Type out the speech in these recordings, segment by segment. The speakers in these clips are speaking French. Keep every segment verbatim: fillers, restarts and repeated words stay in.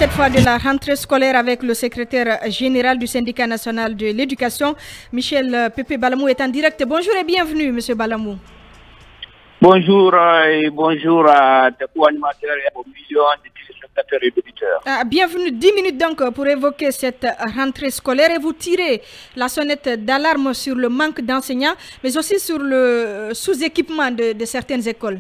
cette fois de la rentrée scolaire avec le secrétaire général du syndicat national de l'éducation, Michel Pépé Balamou est en direct. Bonjour et bienvenue, Monsieur Balamou. Bonjour et bonjour à tous les animateurs et aux millions de téléspectateurs et d'auditeurs. Ah, bienvenue, dix minutes donc pour évoquer cette rentrée scolaire et vous tirez la sonnette d'alarme sur le manque d'enseignants, mais aussi sur le sous-équipement de, de certaines écoles.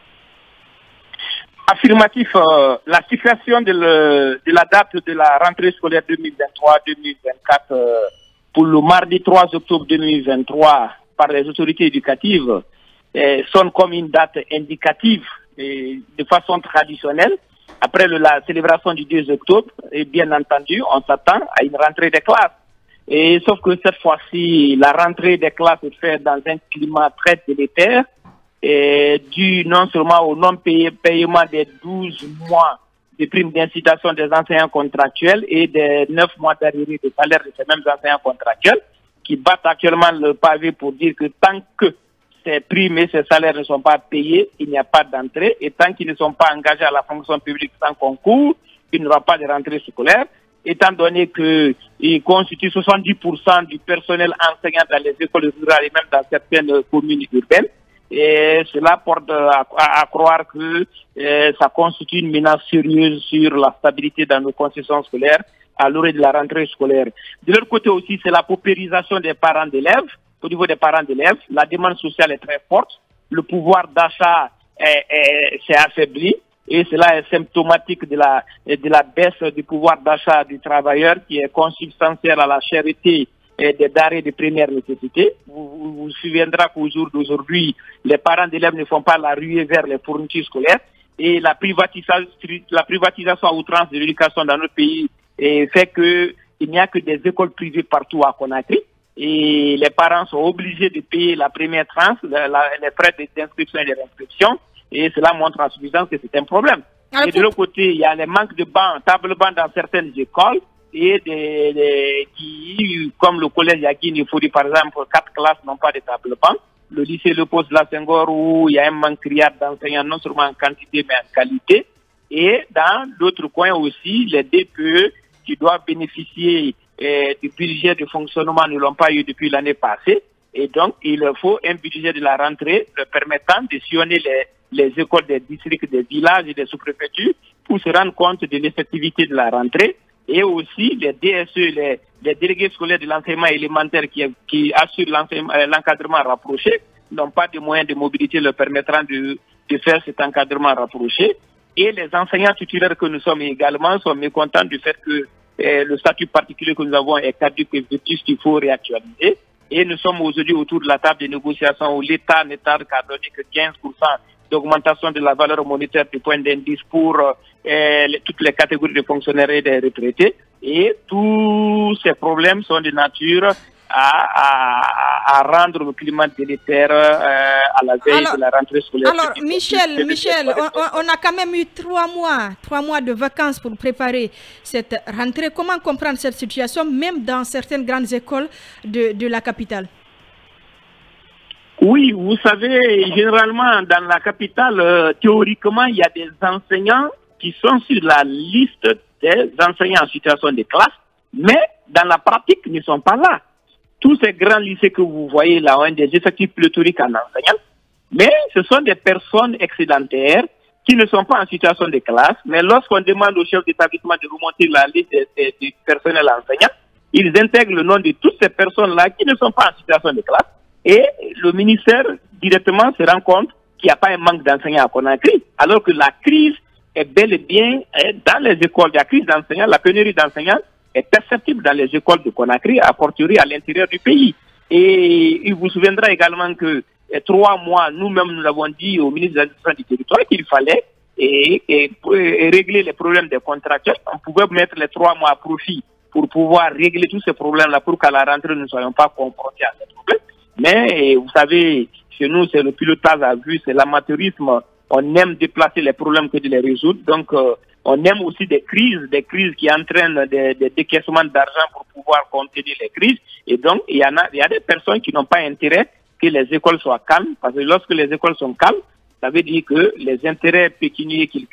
Affirmatif, euh, la situation de, le, de la date de la rentrée scolaire deux mille vingt-trois deux mille vingt-quatre euh, pour le mardi trois octobre deux mille vingt-trois par les autorités éducatives eh, sonne comme une date indicative et de façon traditionnelle. Après le, la célébration du deux octobre, et bien entendu, on s'attend à une rentrée des classes. Et sauf que cette fois-ci, la rentrée des classes se fait dans un climat très délétère, et dû non seulement au non-paiement des douze mois de primes d'incitation des enseignants contractuels et des neuf mois d'arrivée de salaire de ces mêmes enseignants contractuels, qui battent actuellement le pavé pour dire que tant que ces primes et ces salaires ne sont pas payés, il n'y a pas d'entrée, et tant qu'ils ne sont pas engagés à la fonction publique sans concours, il n'y aura pas de rentrée scolaire, étant donné qu'ils constituent soixante-dix pour cent du personnel enseignant dans les écoles rurales et même dans certaines communes urbaines. Et cela porte à, à, à croire que euh, ça constitue une menace sérieuse sur la stabilité dans nos concessions scolaires à l'orée de la rentrée scolaire. De l'autre côté aussi, c'est la paupérisation des parents d'élèves. Au niveau des parents d'élèves, la demande sociale est très forte, le pouvoir d'achat s'est affaibli et cela est symptomatique de la, de la baisse du pouvoir d'achat du travailleur qui est consubstantielle à la cherté des denrées de première nécessité. Vous vous, vous souviendrez qu'au jour d'aujourd'hui, les parents d'élèves ne font pas la ruée vers les fournitures scolaires et la privatisation, la privatisation à outrance de l'éducation dans notre pays et fait qu'il n'y a que des écoles privées partout à Conakry et les parents sont obligés de payer la première tranche, la, la, les frais d'inscription et de réinscription et cela montre en suffisance que c'est un problème. Alors, et de l'autre côté, il y a les manques de bancs, table bancs dans certaines écoles et des, des, qui, comme le collège Yagin, il faut dire par exemple, quatre classes n'ont pas de table banc. Le lycée Le Poste La Senghor où il y a un manque criard d'enseignants non seulement en quantité mais en qualité. Et dans d'autres coins aussi, les D P E qui doivent bénéficier eh, du budget de fonctionnement ne l'ont pas eu depuis l'année passée. Et donc, il leur faut un budget de la rentrée leur permettant de sillonner les, les écoles des districts, des villages et des sous-préfectures pour se rendre compte de l'effectivité de la rentrée. Et aussi les D S E, les, les délégués scolaires de l'enseignement élémentaire qui, qui assurent l'encadrement rapproché, n'ont pas de moyens de mobilité leur permettant de, de faire cet encadrement rapproché. Et les enseignants titulaires que nous sommes également sont mécontents du fait que eh, le statut particulier que nous avons est caduc et vétuste qu'il faut réactualiser. Et nous sommes aujourd'hui autour de la table de négociation où l'État n'est qu'à donner que quinze pour cent d'augmentation de la valeur monétaire du point d'indice pour euh, les, toutes les catégories de fonctionnaires et des retraités. Et tous ces problèmes sont de nature à, à, à rendre le climat délétère euh, à la veille alors, de la rentrée scolaire. Alors, Michel, Michel, on, on a quand même eu trois mois, trois mois de vacances pour préparer cette rentrée. Comment comprendre cette situation, même dans certaines grandes écoles de, de la capitale? Oui, vous savez, généralement, dans la capitale, euh, théoriquement, il y a des enseignants qui sont sur la liste des enseignants en situation de classe, mais dans la pratique, ils ne sont pas là. Tous ces grands lycées que vous voyez là ont des effectifs pléthoriques en enseignants, mais ce sont des personnes excédentaires qui ne sont pas en situation de classe, mais lorsqu'on demande au chef d'établissement de remonter la liste du personnel enseignant, ils intègrent le nom de toutes ces personnes-là qui ne sont pas en situation de classe, et le ministère directement se rend compte qu'il n'y a pas un manque d'enseignants à Conakry, alors que la crise est bel et bien dans les écoles. La crise d'enseignants, la pénurie d'enseignants est perceptible dans les écoles de Conakry, a fortiori à l'intérieur du pays. Et il vous souviendra également que eh, trois mois, nous-mêmes, nous l'avons dit au ministre de l'administration du territoire qu'il fallait et, et, et régler les problèmes des contracteurs. On pouvait mettre les trois mois à profit pour pouvoir régler tous ces problèmes-là pour qu'à la rentrée, nous ne soyons pas confrontés à ces problèmes. Mais vous savez, chez nous, c'est le pilotage à vue, c'est l'amateurisme. On aime déplacer les problèmes que de les résoudre. Donc, euh, on aime aussi des crises, des crises qui entraînent des, des décaissements d'argent pour pouvoir contenir les crises. Et donc, il y en a, il y a des personnes qui n'ont pas intérêt que les écoles soient calmes, parce que lorsque les écoles sont calmes, ça veut dire que les intérêts pécuniaires qu'ils gagnent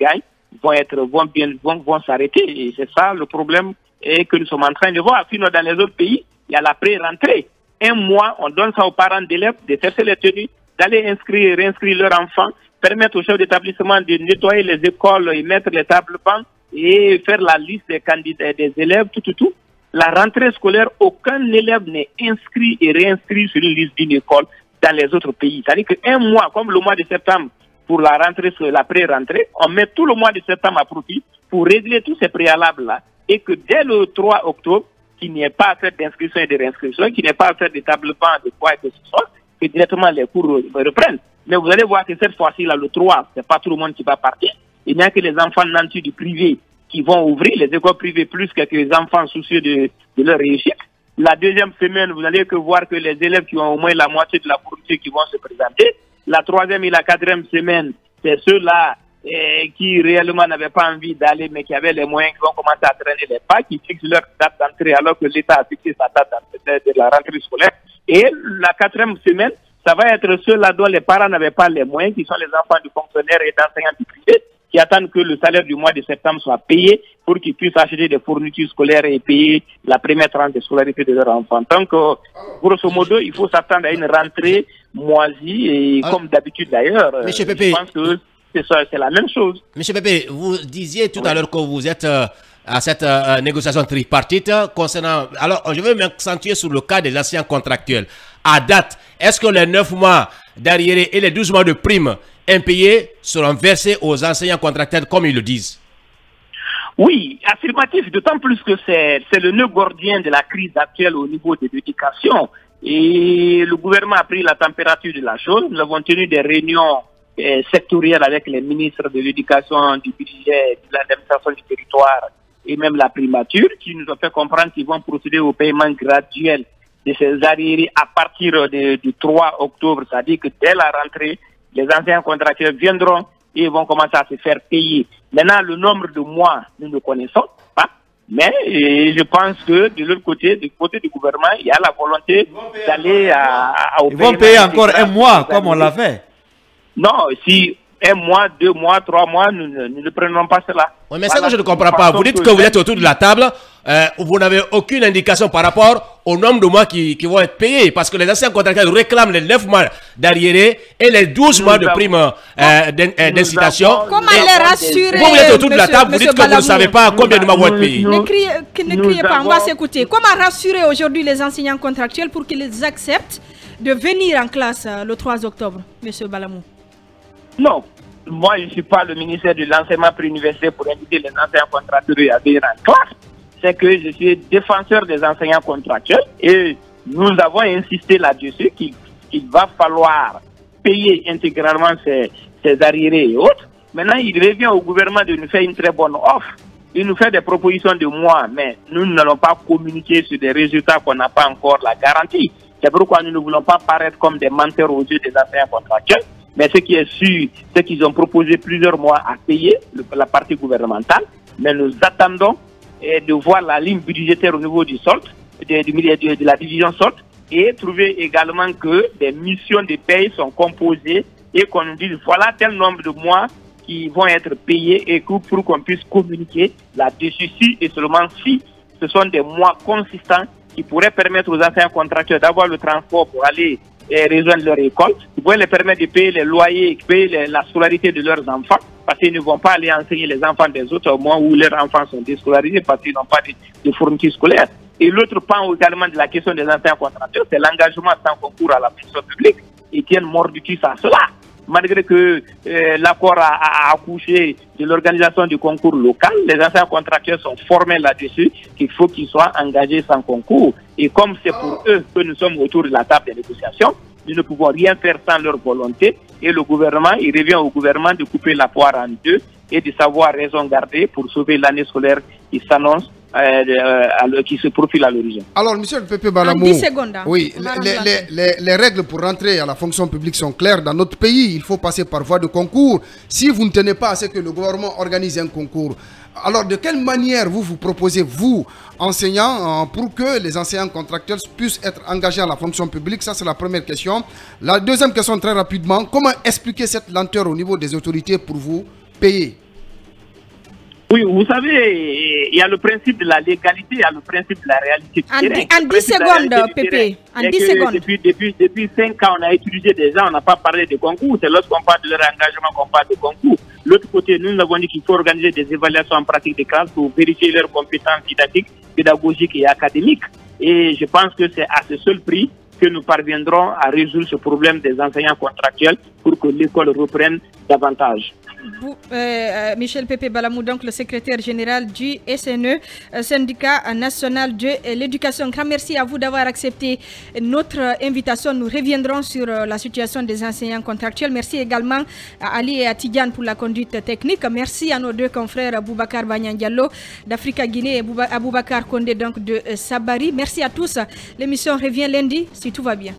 vont être vont bien vont, vont s'arrêter. Et c'est ça le problème et que nous sommes en train de voir. Sinon, dans les autres pays, il y a la pré-rentrée. Un mois, on donne ça aux parents d'élèves de chercher les tenues, d'aller inscrire, réinscrire leurs enfants, permettre aux chefs d'établissement de nettoyer les écoles et mettre les tables bancs et faire la liste des candidats, des élèves, tout, tout, tout. La rentrée scolaire, aucun élève n'est inscrit et réinscrit sur une liste d'une école dans les autres pays. C'est-à-dire qu'un mois, comme le mois de septembre, pour la rentrée, la pré-rentrée, on met tout le mois de septembre à profit pour régler tous ces préalables-là et que dès le trois octobre, qu'il n'y ait pas à faire d'inscription et de réinscription, qu'il n'y ait pas à faire d'établement de quoi que ce soit, que directement les cours reprennent. Mais vous allez voir que cette fois-ci, là, le trois, c'est pas tout le monde qui va partir. Il n'y a que les enfants nantis du privé qui vont ouvrir, les écoles privées plus que les enfants soucieux de, de leur réussite. La deuxième semaine, vous allez que voir que les élèves qui ont au moins la moitié de la fourniture qui vont se présenter. La troisième et la quatrième semaine, c'est ceux-là eh, qui réellement n'avaient pas envie d'aller, mais qui avaient les moyens, qui vont commencer à traîner les pas, qui fixent leur date d'entrée alors que l'État a fixé sa date d'entrée de la rentrée scolaire. Et la quatrième semaine, ça va être ceux-là dont les parents n'avaient pas les moyens, qui sont les enfants du fonctionnaire et d'enseignants du privé, qui attendent que le salaire du mois de septembre soit payé pour qu'ils puissent acheter des fournitures scolaires et payer la première tranche de scolarité de leurs enfants. Donc, euh, grosso modo, il faut s'attendre à une rentrée moisie et ah. comme d'habitude d'ailleurs, euh, je pense que c'est la même chose. Monsieur Pépé, vous disiez tout oui. à l'heure que vous êtes euh, à cette euh, négociation tripartite concernant... Alors, je vais m'accentuer sur le cas des anciens contractuels. À date, est-ce que les neuf mois d'arriéré et les douze mois de prime impayés seront versés aux enseignants contractuels comme ils le disent? Oui, affirmatif, d'autant plus que c'est le nœud gordien de la crise actuelle au niveau de l'éducation. Et le gouvernement a pris la température de la chose. Nous avons tenu des réunions eh, sectorielles avec les ministres de l'éducation, du budget, de l'administration du territoire et même la primature qui nous ont fait comprendre qu'ils vont procéder au paiement graduel de ces arriérés à partir de, du trois octobre. C'est-à-dire que dès la rentrée, les anciens contractuels viendront et vont commencer à se faire payer. Maintenant, le nombre de mois, nous ne connaissons pas. Mais et je pense que de l'autre côté, du côté du gouvernement, il y a la volonté d'aller à, à, au Ils vont payer encore un mois, comme on l'a fait. Non, si un mois, deux mois, trois mois, nous, nous, nous ne prenons pas cela. Oui, mais ça que je ne comprends pas. Vous dites que, que vous êtes autour de la table, euh, vous n'avez aucune indication par rapport au nombre de mois qui, qui vont être payés. Parce que les anciens contractuels réclament les neuf mois d'arriéré et les douze mois de prime euh, d'incitation. Comment les rassurer? Vous, vous êtes autour de la table, vous dites que vous ne savez pas combien de mois vont être payés. Ne criez, ne criez pas, on va s'écouter. Comment rassurer aujourd'hui les enseignants contractuels pour qu'ils acceptent de venir en classe euh, le trois octobre, M. Balamou? Non. Moi, je ne suis pas le ministère de l'enseignement préuniversitaire pour inviter les enseignants contractuels à venir en classe. C'est que je suis défenseur des enseignants contractuels et nous avons insisté là-dessus qu'il qu'il va falloir payer intégralement ces, ces arriérés et autres. Maintenant, il revient au gouvernement de nous faire une très bonne offre. Il nous fait des propositions de mois, mais nous n'allons pas communiquer sur des résultats qu'on n'a pas encore la garantie. C'est pourquoi nous ne voulons pas paraître comme des menteurs aux yeux des enseignants contractuels. Mais ce qui est sûr, c'est qu'ils ont proposé plusieurs mois à payer le, la partie gouvernementale. Mais nous attendons eh, de voir la ligne budgétaire au niveau du solde, de, de, de, de la division solde, et trouver également que des missions de paye sont composées et qu'on nous dise voilà tel nombre de mois qui vont être payés et que pour qu'on puisse communiquer là-dessus si et seulement si ce sont des mois consistants qui pourraient permettre aux enseignants contractuels d'avoir le transport pour aller et rejoindre leur école, qui pourraient les permettre de payer les loyers, de payer les, la scolarité de leurs enfants, parce qu'ils ne vont pas aller enseigner les enfants des autres au moment où leurs enfants sont déscolarisés parce qu'ils n'ont pas de, de fourniture scolaire. Et l'autre pan également de la question des enseignants contractuels, c'est l'engagement sans concours à la fonction publique. Ils tiennent mordicus à cela. Malgré que euh, l'accord a, a accouché de l'organisation du concours local, les enseignants contractuels sont formés là-dessus qu'il faut qu'ils soient engagés sans concours. Et comme c'est pour eux que nous sommes autour de la table des négociations, nous ne pouvons rien faire sans leur volonté. Et le gouvernement, il revient au gouvernement de couper la poire en deux et de savoir raison garder pour sauver l'année scolaire qui s'annonce. Euh, euh, qui se profile à l'origine. Alors, monsieur le Pépé Balamou, oui, les, les, les, les règles pour rentrer à la fonction publique sont claires. Dans notre pays, il faut passer par voie de concours. Si vous ne tenez pas à ce que le gouvernement organise un concours, alors de quelle manière vous vous proposez, vous, enseignants, pour que les enseignants contractuels puissent être engagés à la fonction publique? Ça, c'est la première question. La deuxième question, très rapidement, comment expliquer cette lenteur au niveau des autorités pour vous payer? Oui, vous savez, il y a le principe de la légalité, il y a le principe de la réalité. En dix secondes, Pépé. En dix secondes. Depuis, depuis, depuis cinq ans, on a utilisé des gens, on n'a pas parlé de concours. C'est lorsqu'on parle de leur engagement qu'on parle de concours. L'autre côté, nous, nous avons dit qu'il faut organiser des évaluations en pratique des classes pour vérifier leurs compétences didactiques, pédagogiques et académiques. Et je pense que c'est à ce seul prix que nous parviendrons à résoudre ce problème des enseignants contractuels pour que l'école reprenne davantage. Vous, euh, Michel Pépé Balamou, donc le secrétaire général du S N E, euh, syndicat national de l'éducation. Grand merci à vous d'avoir accepté notre invitation. Nous reviendrons sur euh, la situation des enseignants contractuels. Merci également à Ali et à Tidiane pour la conduite technique. Merci à nos deux confrères Boubacar Banyan Diallo d'Africa Guinée et Boubacar Kondé donc de euh, Sabari. Merci à tous. L'émission revient lundi si tout va bien.